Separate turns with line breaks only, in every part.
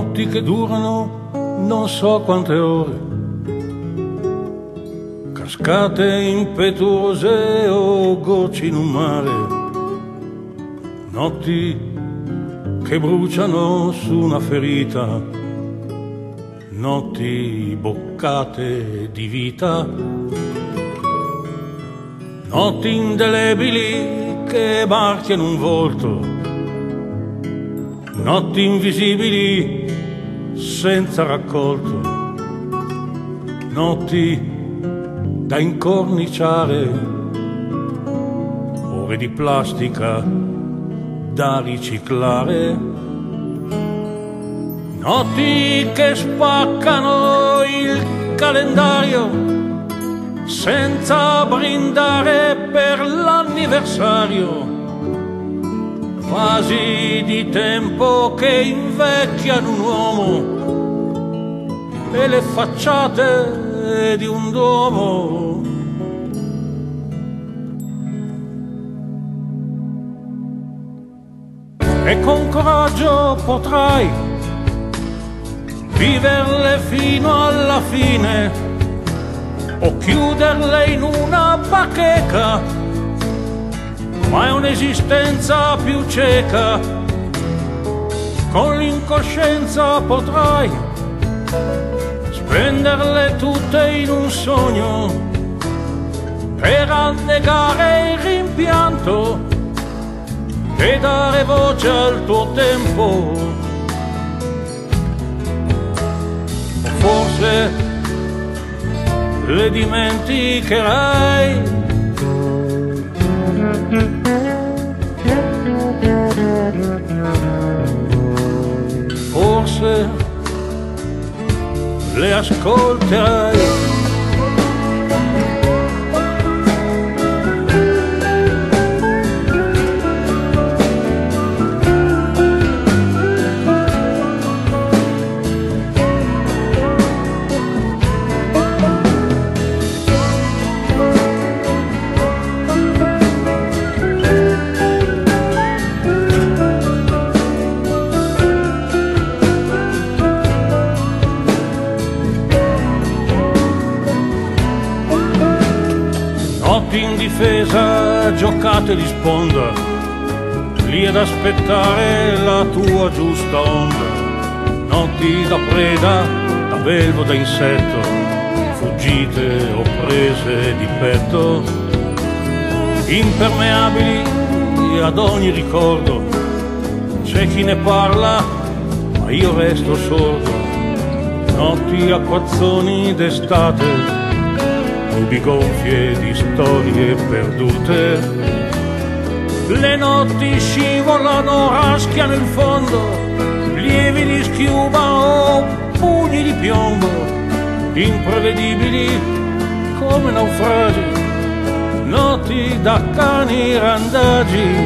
notti che durano non so quante ore, cascate impetuose o gocce in un mare, notti che bruciano su una ferita, notti boccate di vita, notti indelebili che marchiano un volto, notti invisibili senza raccolto, notti da incorniciare, ore di plastica da riciclare, notti che spaccano il calendario senza brindare per l'anniversario, fasi di tempo che invecchiano un uomo e le facciate di un duomo. E con coraggio potrai viverle fino alla fine o chiuderle in una bacheca, ma è un'esistenza più cieca. Con l'incoscienza potrai spenderle tutte in un sogno per annegare il rimpianto e dare voce al tuo tempo. O forse le dimenticherai, forse le ascolterai. Notti in difesa, giocate di sponda, lì ad aspettare la tua giusta onda. Notti da preda, da belvo, da insetto, fuggite o prese di petto, impermeabili ad ogni ricordo. C'è chi ne parla, ma io resto sordo. Notti acquazzoni d'estate, nubi gonfie di storie perdute, le notti scivolano, raschiano il fondo, lievi di schiuma o pugni di piombo, imprevedibili come naufragi, notti da cani randagi.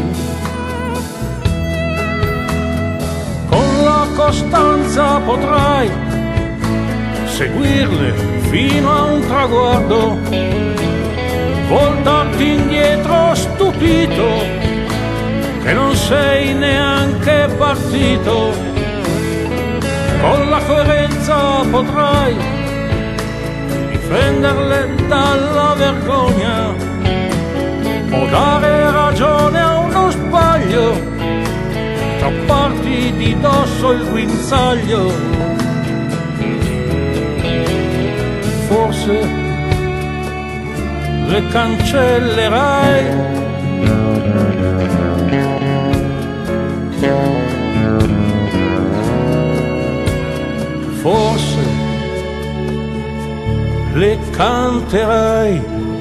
Con la costanza potrai seguirle fino a un traguardo, voltarti indietro stupito che non sei neanche partito. Con la coerenza potrai difenderle dalla vergogna o dare ragione a uno sbaglio, strapparti di dosso il guinzaglio. Forse le cancellerai, forse le canterai.